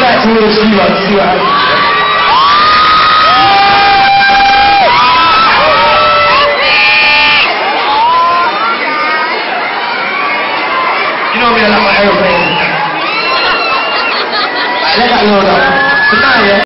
that to the Shiva. You know me, I like my airplanes. Let that load up. Tonight, yeah?